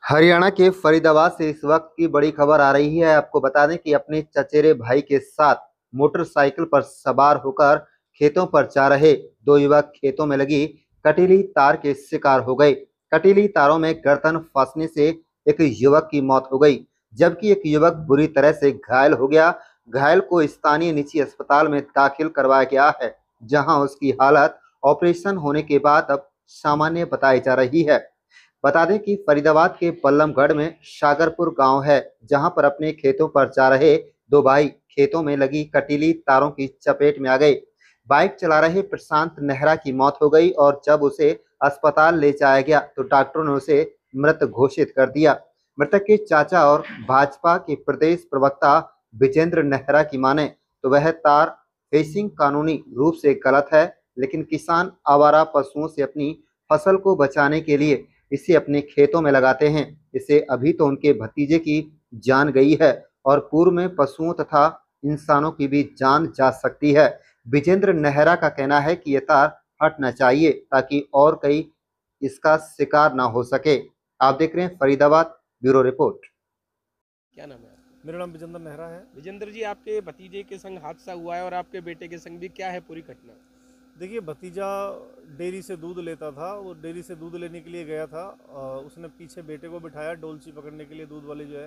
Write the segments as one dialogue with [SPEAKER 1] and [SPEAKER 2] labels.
[SPEAKER 1] हरियाणा के फरीदाबाद से इस वक्त की बड़ी खबर आ रही है। आपको बता दें कि अपने चचेरे भाई के साथ मोटरसाइकिल पर सवार होकर खेतों पर जा रहे दो युवक खेतों में लगी कटीली तार के शिकार हो गए। कटीली तारों में गर्दन फंसने से एक युवक की मौत हो गई, जबकि एक युवक बुरी तरह से घायल हो गया। घायल को स्थानीय निजी अस्पताल में दाखिल करवाया गया है, जहां उसकी हालत ऑपरेशन होने के बाद अब सामान्य बताई जा रही है। बता दें कि फरीदाबाद के बल्लमगढ़ में शागरपुर गांव है, जहां पर अपने खेतों पर जा रहे दो भाई खेतों में लगी कटीली तारों की चपेट में आ गए। बाइक चला रहे प्रशांत नेहरा की मौत हो गई और जब उसे अस्पताल ले जाया गया तो डॉक्टरों ने उसे मृत घोषित कर दिया। मृतक के चाचा और भाजपा के प्रदेश प्रवक्ता विजेंद्र नेहरा की माने तो वह तार फेंसिंग कानूनी रूप से गलत है, लेकिन किसान आवारा पशुओं से अपनी फसल को बचाने के लिए इसे अपने खेतों में लगाते हैं। इससे अभी तो उनके भतीजे की जान गई है और पूर्व में पशुओं तथा इंसानों की भी जान जा सकती है। विजेंद्र नेहरा का कहना है कि ये तार हटना चाहिए ताकि और कई इसका शिकार ना हो सके। आप देख रहे हैं फरीदाबाद ब्यूरो रिपोर्ट।
[SPEAKER 2] क्या नाम है आपका?
[SPEAKER 3] मेरा नाम विजेंद्र नेहरा है।
[SPEAKER 2] विजेंद्र जी, आपके भतीजे के संग हादसा हुआ है और आपके बेटे के संग भी, क्या है पूरी घटना?
[SPEAKER 3] देखिए, भतीजा डेयरी से दूध लेता था। वो डेयरी से दूध लेने के लिए गया था। उसने पीछे बेटे को बिठाया डोलची पकड़ने के लिए, दूध वाली जो है।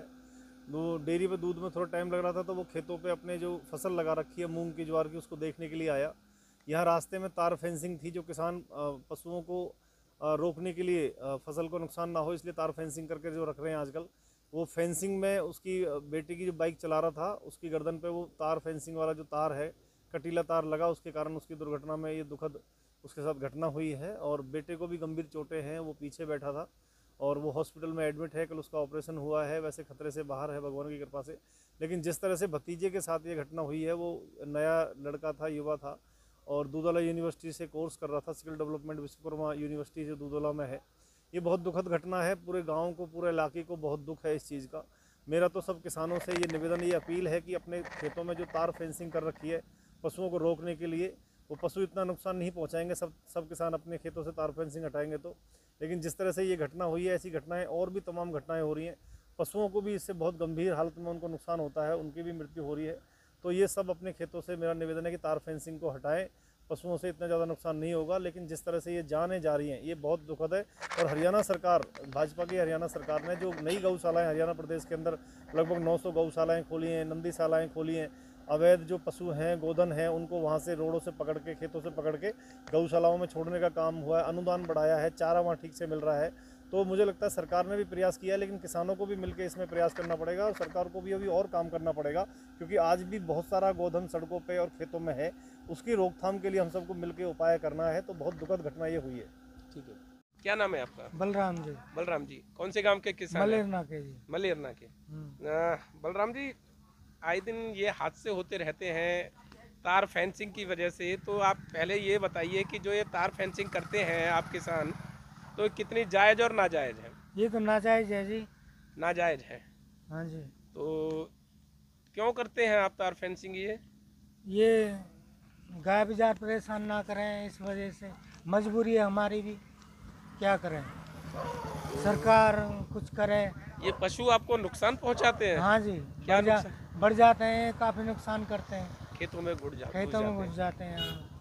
[SPEAKER 3] वो डेयरी पे दूध में थोड़ा टाइम लग रहा था, तो वो खेतों पे अपने जो फसल लगा रखी है मूंग की ज्वार की, उसको देखने के लिए आया। यहाँ रास्ते में तार फेंसिंग थी, जो किसान पशुओं को रोकने के लिए, फसल को नुकसान ना हो इसलिए तार फेंसिंग करके जो रख रहे हैं आजकल। वो फेंसिंग में उसकी बेटे की जो बाइक चला रहा था, उसकी गर्दन पे वो तार फेंसिंग वाला जो तार है, कटीला तार लगा। उसके कारण उसकी दुर्घटना में ये दुखद उसके साथ घटना हुई है। और बेटे को भी गंभीर चोटें हैं। वो पीछे बैठा था और वो हॉस्पिटल में एडमिट है। कल उसका ऑपरेशन हुआ है। वैसे खतरे से बाहर है भगवान की कृपा से। लेकिन जिस तरह से भतीजे के साथ ये घटना हुई है, वो नया लड़का था, युवा था, और दूधवाला यूनिवर्सिटी से कोर्स कर रहा था, स्किल डेवलपमेंट विश्वकर्मा यूनिवर्सिटी जो दूधवाला में है। ये बहुत दुखद घटना है। पूरे गांव को, पूरे इलाके को बहुत दुख है इस चीज़ का। मेरा तो सब किसानों से ये निवेदन, ये अपील है कि अपने खेतों में जो तार फेंसिंग कर रखी है पशुओं को रोकने के लिए, वो पशु इतना नुकसान नहीं पहुंचाएंगे। सब किसान अपने खेतों से तार फेंसिंग हटाएंगे तो। लेकिन जिस तरह से ये घटना हुई है, ऐसी घटनाएं और भी तमाम घटनाएं हो रही हैं। पशुओं को भी इससे बहुत गंभीर हालत में उनको नुकसान होता है, उनकी भी मृत्यु हो रही है। तो ये सब अपने खेतों से मेरा निवेदन है कि तार फेंसिंग को हटाएं। पशुओं से इतना ज़्यादा नुकसान नहीं होगा। लेकिन जिस तरह से ये जानें जा रही हैं, ये बहुत दुखद है। और हरियाणा सरकार, भाजपा की हरियाणा सरकार ने जो नई गौशालाएँ हरियाणा प्रदेश के अंदर लगभग 900 गौशालाएँ खोली हैं, नंदीशालाएँ खोली हैं। अवैध जो पशु हैं, गोधन हैं, उनको वहाँ से रोडों से पकड़ के, खेतों से पकड़ के गौशालाओं में छोड़ने का काम हुआ है। अनुदान बढ़ाया है, चारा वहाँ ठीक से मिल रहा है। तो मुझे लगता है सरकार ने भी प्रयास किया है, लेकिन किसानों को भी मिलकर इसमें प्रयास करना पड़ेगा और सरकार को भी अभी और काम करना पड़ेगा। क्योंकि आज भी बहुत सारा गोधन सड़कों पे और खेतों में है। उसकी रोकथाम के लिए हम सबको मिलकर उपाय करना है। तो बहुत दुखद घटना ये हुई है।
[SPEAKER 2] ठीक है। क्या नाम है आपका?
[SPEAKER 4] बलराम जी।
[SPEAKER 2] बलराम जी, कौन से गांव के किसान हैं?
[SPEAKER 4] मलेरना के जी।
[SPEAKER 2] मलेरना के। बलराम जी, आए दिन ये हादसे होते रहते हैं तार फेंसिंग की वजह से। तो आप पहले ये बताइए कि जो ये तार फेंसिंग करते हैं आप किसान, तो कितनी जायज़ और नाजायज़ है?
[SPEAKER 4] ये तो नाजायज है जी।
[SPEAKER 2] नाजायज़ है।
[SPEAKER 4] हाँ जी।
[SPEAKER 2] तो क्यों करते हैं आप तार फेंसिंग
[SPEAKER 4] ये गाय बाजार परेशान ना करें, इस वजह से मजबूरी है हमारी भी, क्या करें, सरकार कुछ करे।
[SPEAKER 2] ये पशु आपको नुकसान पहुंचाते हैं?
[SPEAKER 4] हाँ जी।
[SPEAKER 2] क्या नुकसान?
[SPEAKER 4] बढ़ जाते हैं, काफ़ी नुकसान करते हैं,
[SPEAKER 2] खेतों में घुस जाते
[SPEAKER 4] खेतों में घुस जाते हैं।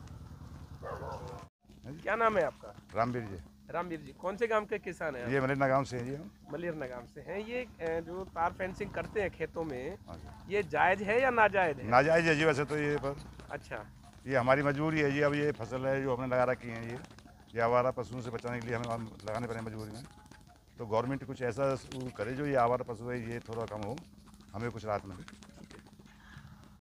[SPEAKER 2] क्या नाम है आपका?
[SPEAKER 5] रामवीर जी।
[SPEAKER 2] रामवीर जी, कौन से गांव के किसान हैं?
[SPEAKER 5] ये मलेरना गांव से है जी।
[SPEAKER 2] मलेरना गांव से हैं। ये जो तार फेंसिंग करते हैं खेतों में,
[SPEAKER 5] हाँ जी।
[SPEAKER 2] ये जायज है या नाजायज है?
[SPEAKER 5] नाजायज है जी वैसे तो ये, पर
[SPEAKER 2] अच्छा।
[SPEAKER 5] ये हमारी मजबूरी है जी। अब ये फसल है जो हमने लगा रखी है, ये आवारा पशुओं से बचाने के लिए हमें लगाने पड़े मजबूरी में। तो गवर्नमेंट कुछ ऐसा करे जो ये आवारा पशु है ये थोड़ा कम हो, हमें कुछ राहत मिले।